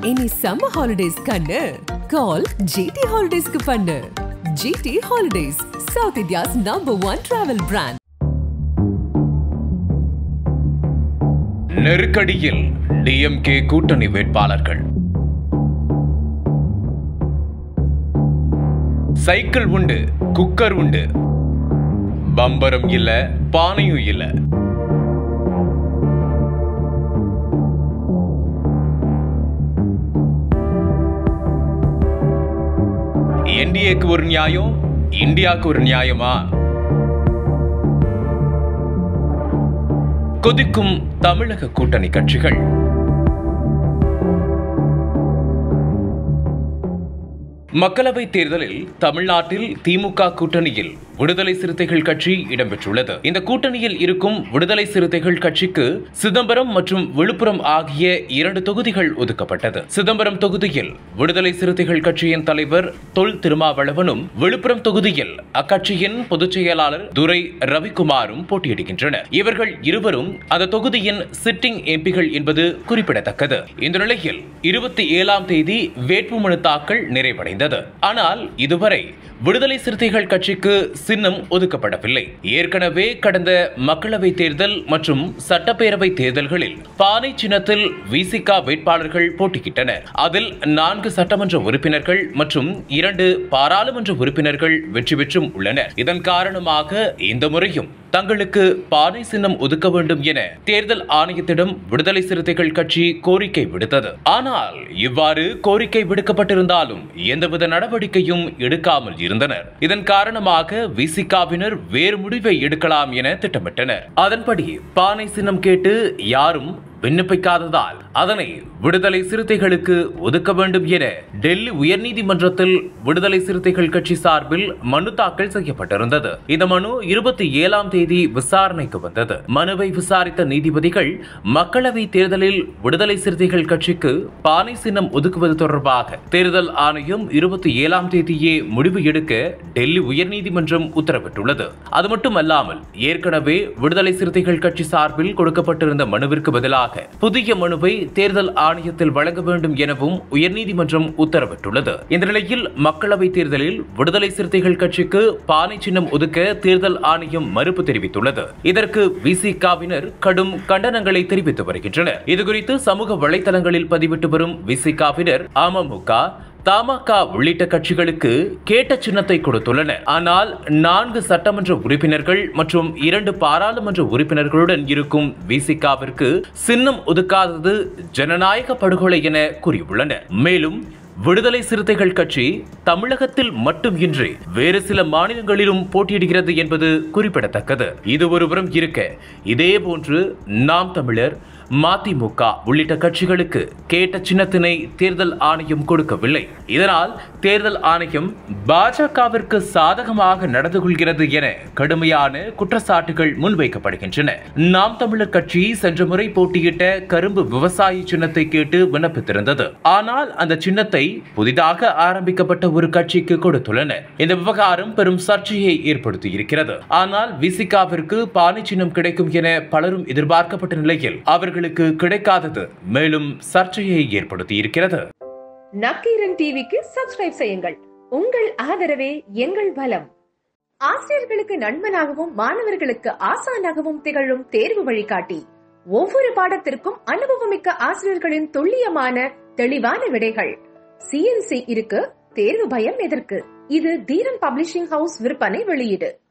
இனி summer holidays கண்ணு கால் GT ஹாலிடேஸ்க்கு பண்ணு. GT holidays, South India's #1 travel brand. நெருக்கடியில் DMK கூட்டணி வேட்பாளர்கள். சைக்கிள் உண்டு, குக்கர் உண்டு, பம்பரம் இல்ல, பானையும் இல்ல. NDAக்கு ஒரு நியாயம், இந்தியாவுக்கு ஒரு நியாயமா? கொதிக்கும் தமிழக கூட்டணி கட்சிகள். மக்களவை தேர்தலில் தமிழ்நாட்டில் திமுக கூட்டணியில் விடுதலை சிறுத்தைகள் கட்சி இடம்பெற்றுள்ளது. இந்த கூட்டணியில் இருக்கும் விடுதலை சிறுத்தைகள் கட்சிக்கு சிதம்பரம் மற்றும் விழுப்புரம் ஆகிய 2 தொகுதிகள் ஒதுக்கப்பட்டது. சிதம்பரம் தொகுதியில் விடுதலை சிறுத்தைகள் கட்சியின் தலைவர் தொல் திருமாவளவனும், விழுப்புரம் தொகுதியில் அக்கட்சியின் பொதுச் செயலாளர் துரை ரவிக்குமாரும் போட்டியிடுகின்றனர். இவர்கள் இருவரும் அந்த தொகுதியின் சிட்டிங் எம்பிகள் என்பது குறிப்பிடத்தக்கது. இந்த நிலையில் 27ஆம் தேதி வேட்புமனு தாக்கல் நிறைவடைந்தது. ஆனால் இதுவரை விடுதலை சிறுத்தைகள் கட்சிக்கு சின்னம் ஒதுக்கப்படவில்லை. ஏற்கனவே கடந்த மக்களவை தேர்தல் மற்றும் சட்டப்பேரவை தேர்தல்களில் பானை சின்னத்தில் விசிக வேட்பாளர்கள் போட்டியிட்டனர். அதில் 4 சட்டமன்ற உறுப்பினர்கள் மற்றும் 2 பாராளுமன்ற உறுப்பினர்கள் வெற்றி பெற்றும் உள்ளனர். இதன் காரணமாக இந்த முறையும் தங்களுக்கு பானை சின்னம் ஒதுக்க வேண்டும் என தேர்தல் ஆணையத்திடம் விடுதலை சிறுத்தைகள் கட்சி கோரிக்கை விடுத்தது. ஆனால் இவ்வாறு கோரிக்கை விடுக்கப்பட்டிருந்தாலும் எந்தவித நடவடிக்கையும் எடுக்காமல் இருந்தனர். இதன் காரணமாக விசிகாவினர் வேறு முடிவை எடுக்கலாம் என திட்டமிட்டனர். அதன்படி பானை சின்னம் கேட்டு யாரும் விண்ணப்பிக்காததால் அதனை விடுதலை சிறுத்தைகளுக்கு ஒதுக்க வேண்டும் என டெல்லி உயர்நீதிமன்றத்தில் விடுதலை சிறுத்தைகள் கட்சி சார்பில் மனு தாக்கல் செய்யப்பட்டிருந்தது. இந்த மனு 27ஆம் தேதி விசாரணைக்கு வந்தது. மனுவை விசாரித்த நீதிபதிகள் மக்களவை தேர்தலில் விடுதலை சிறுத்தைகள் கட்சிக்கு பானை சின்னம் ஒதுக்குவது தொடர்பாக தேர்தல் ஆணையம் 27ஆம் தேதியே முடிவு எடுக்க டெல்லி உயர்நீதிமன்றம் உத்தரவிட்டுள்ளது. அது மட்டுமல்லாமல் ஏற்கனவே விடுதலை சிறுத்தைகள் கட்சி சார்பில் கொடுக்கப்பட்டிருந்த மனுவிற்கு பதிலாக புதிய மனுவை தேர்தல் ஆணையத்தில் வழங்க வேண்டும் எனவும் உயர்நீதிமன்றம் உத்தரவிட்டுள்ளது. இந்த நிலையில் மக்களவை தேர்தலில் விடுதலை சிறுத்தைகள் கட்சிக்கு பானை சின்னம் ஒதுக்க தேர்தல் ஆணையம் மறுப்பு தெரிவித்துள்ளது. இதற்கு விசிகாவினர் கடும் கண்டனங்களை தெரிவித்து வருகின்றனர். இதுகுறித்து சமூக வலைதளங்களில் பதிவிட்டு வரும் விசிகாவினர் அமமுக, தமாக உள்ளிட்ட கட்சிகளுக்கு கேட்ட சின்னத்தை கொடுத்துள்ளனர். ஆனால் 4 சட்டமன்ற உறுப்பினர்கள் மற்றும் 2 பாராளுமன்ற உறுப்பினர்களுடன் இருக்கும் விசிகாவிற்கு சின்னம் ஒதுக்காதது ஜனநாயக படுகொலை என கூறியுள்ளனர். மேலும் விடுதலை சிறுத்தைகள் கட்சி தமிழகத்தில் மட்டுமின்றி வேறு சில மாநிலங்களிலும் போட்டியிடுகிறது என்பது குறிப்பிடத்தக்கது. இது ஒருபுறம் இருக்க, இதேபோன்று நாம் தமிழர், மதிமுக உள்ளிட்ட கட்சிகளுக்கு கேட்ட சின்னத்தினை தேர்தல் ஆணையம் கொடுக்கவில்லை. இதனால் தேர்தல் ஆணையம் பாஜகவிற்கு சாதகமாக நடந்து கொள்கிறது என கடுமையான குற்றச்சாட்டுகள் முன்வைக்கப்படுகின்றன. நாம் தமிழர் கட்சி சென்ற முறை போட்டியிட்ட கரும்பு விவசாயி சின்னத்தை கேட்டு விண்ணப்பித்திருந்தது. ஆனால் அந்த சின்னத்தை புதிதாக ஆரம்பிக்கப்பட்ட ஒரு கட்சிக்கு கொடுத்துள்ளனர். இந்த விவகாரம் பெரும் சர்ச்சையை ஏற்படுத்தி இருக்கிறது. ஆனால் விசிகாவிற்கு பானை சின்னம் கிடைக்கும் என பலரும் எதிர்பார்க்கப்பட்ட நிலையில் அவர்களுக்கு கிடைக்காதது மேலும் சர்ச்சையை ஏற்படுத்தி இருக்கிறது. நக்கீரன் டிவிக்கு சப்ஸ்கிரைப் செய்யுங்கள். உங்கள் ஆதரவே எங்கள் பலம். ஆசிரியர்களுக்கு நண்பனாகவும் மாணவர்களுக்கு ஆசானாகவும் திகழும் தேர்வு வழிகாட்டி. ஒவ்வொரு பாடத்திற்கும் அனுபவமிக்க ஆசிரியர்களின் துல்லியமான தெளிவான விடைகள். CNC இருக்கு, தேர்வு பயம் எதற்கு? இது தீரன் பப்ளிஷிங் ஹவுஸ் விற்பனை வெளியீடு.